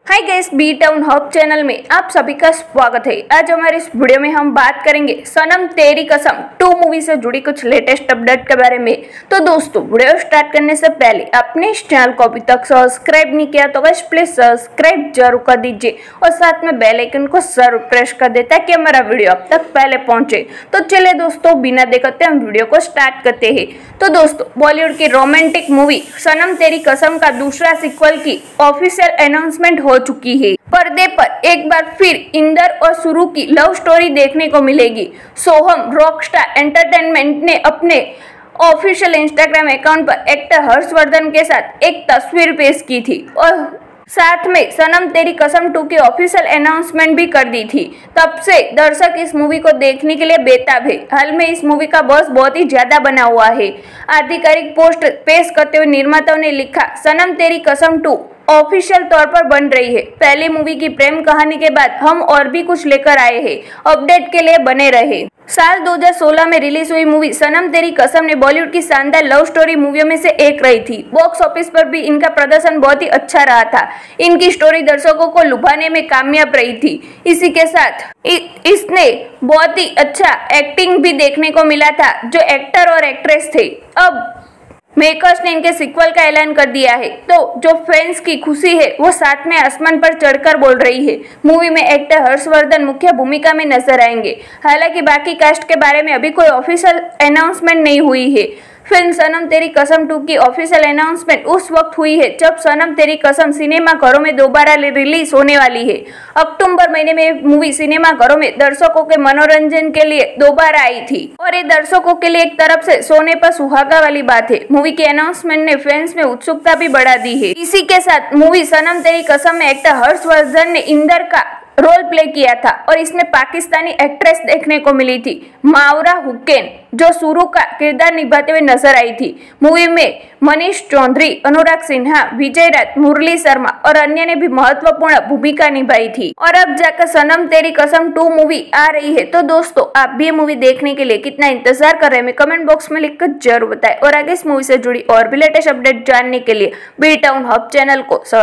हाय guys, B town hub channel में आप सभी का स्वागत है। आज हमारे इस वीडियो में हम बात करेंगे सनम तेरी कसम 2 मूवी से जुड़ी कुछ लेटेस्ट अपडेट के बारे में। तो दोस्तों, वीडियो स्टार्ट करने से पहले अपने इस चैनल को अभी तक सब्सक्राइब नहीं किया तो बस प्लीज सब्सक्राइब जरूर कर दीजिए और साथ में बेल आइकन को जरूर प्रेस कर दे ताकि हमारा वीडियो अब तक पहले पहुंचे। तो चलिए दोस्तों, बिना देखते हम वीडियो को स्टार्ट करते हैं। तो दोस्तों, बॉलीवुड की रोमांटिक मूवी सनम तेरी कसम का दूसरा सीक्वल की ऑफिशियल अनाउंसमेंट हो चुकी है। पर्दे पर एक बार फिर इंदर और सुरु की लव स्टोरी देखने को मिलेगी। सोहम रॉकस्टार एंटरटेनमेंट ने अपने ऑफिशियल इंस्टाग्राम अकाउंट पर एक्टर हर्षवर्धन के साथ एक तस्वीर पेश की थी और साथ में सनम तेरी कसम 2 की ऑफिशियल अनाउंसमेंट भी कर दी थी। तब से दर्शक इस मूवी को देखने के लिए बेताब है। हाल में इस मूवी का बज़ बहुत ही ज्यादा बना हुआ है। आधिकारिक पोस्ट पेश करते हुए निर्माताओं ने लिखा, सनम तेरी कसम 2 ऑफिशियल तौर पर बन रही है। पहली मूवी की प्रेम कहानी के बाद हम और भी कुछ लेकर आए हैं। अपडेट के लिए बने रहे। साल 2016 में रिलीज हुई मूवी सनम तेरी कसम ने बॉलीवुड की शानदार लव स्टोरी मूवियों में से एक रही थी। बॉक्स ऑफिस पर भी इनका प्रदर्शन बहुत ही अच्छा रहा था। इनकी स्टोरी दर्शकों को लुभाने में कामयाब रही थी। इसी के साथ इसने बहुत ही अच्छा एक्टिंग भी देखने को मिला था जो एक्टर और एक्ट्रेस थे। अब मेकर्स ने इनके सीक्वल का ऐलान कर दिया है, तो जो फैंस की खुशी है वो साथ में आसमान पर चढ़कर बोल रही है। मूवी में एक्टर हर्षवर्धन मुख्य भूमिका में नजर आएंगे। हालांकि बाकी कास्ट के बारे में अभी कोई ऑफिशियल अनाउंसमेंट नहीं हुई है। फिल्म सनम तेरी कसम 2 की ऑफिशियल अनाउंसमेंट उस वक्त हुई है जब सनम तेरी कसम सिनेमा घरों में दोबारा रिलीज होने वाली है। अक्टूबर महीने में मूवी सिनेमा घरों में दर्शकों के मनोरंजन के लिए दोबारा आई थी और ये दर्शकों के लिए एक तरफ से सोने पर सुहागा वाली बात है। मूवी के अनाउंसमेंट ने फैंस में उत्सुकता भी बढ़ा दी है। इसी के साथ मूवी सनम तेरी कसम में एक्टर हर्षवर्धन ने इंदर का रोल प्ले किया था और इसमें पाकिस्तानी एक्ट्रेस देखने को मिली थी, मावरा हुसैन, जो सुरु का किरदार निभाते हुए नजर आई थी। मूवी में मनीष चौधरी, अनुराग सिन्हा, विजय राज, मुरली शर्मा और अन्य ने भी महत्वपूर्ण भूमिका निभाई थी। और अब जाकर सनम तेरी कसम 2 मूवी आ रही है। तो दोस्तों, आप भी ये मूवी देखने के लिए कितना इंतजार कर रहे हैं कमेंट बॉक्स में लिखकर जरूर बताएं और आगे इस मूवी से जुड़ी और भी लेटेस्ट अपडेट जानने के लिए बी टाउन हब चैनल को